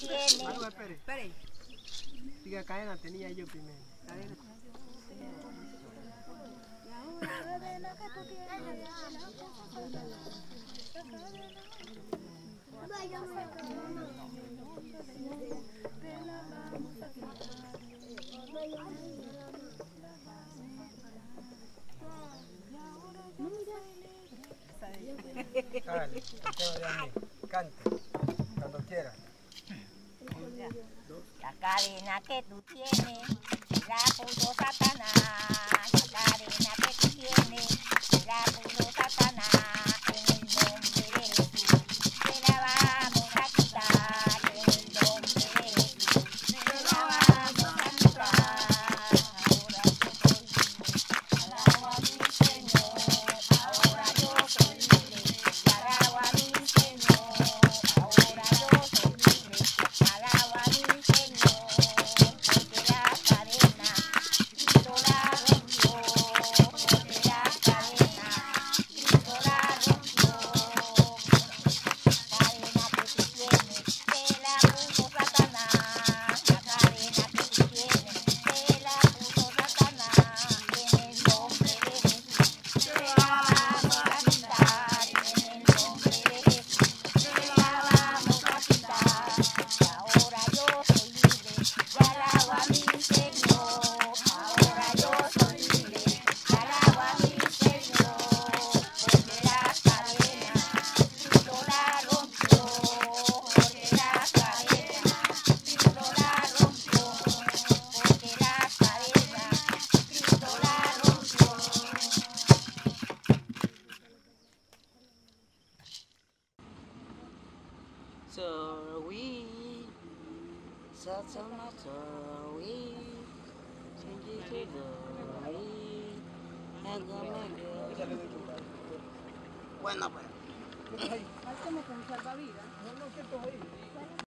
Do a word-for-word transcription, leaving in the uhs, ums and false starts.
tiene. Algo, espere. Espere. Diga, cadena tenía yo primero. Cadena. Cadena que tú tienes, Dale, cante, cuando quiera. La cadena que tú tienes, la puso Satanás. La cadena que tú tienes, la puso Satanás. En el nombre de Jesús, te la vamos a quitar. En el nombre de Jesús, te la vamos a quitar. Ahora yo soy libre, alabo a mi Señor. Ahora yo soy libre, alabo a mi Señor. Ahora yo soy libre, alabo a mi Señor. Porque la cadena Cristo la rompió. Porque la cadena Cristo la rompió. Cadena que tú tienes, te la puso Satanás. La cadena que tú tienes, te la puso Satanás. En el nombre de Jesús, te la vamos a quitar. En el nombre de Jesús, te la vamos a quitar. Y ahora yo soy libre, y alabo a mi Señor. Ahora yo soy libre, y alabo a mi Señor. Porque las cadenas Cristo la rompió. Porque las cadenas Cristo la rompió. Porque las cadenas Cristo la rompió. So we, so so much so we, change it to the we, and go make it. Bueno, pues. Hay como con salvavidas.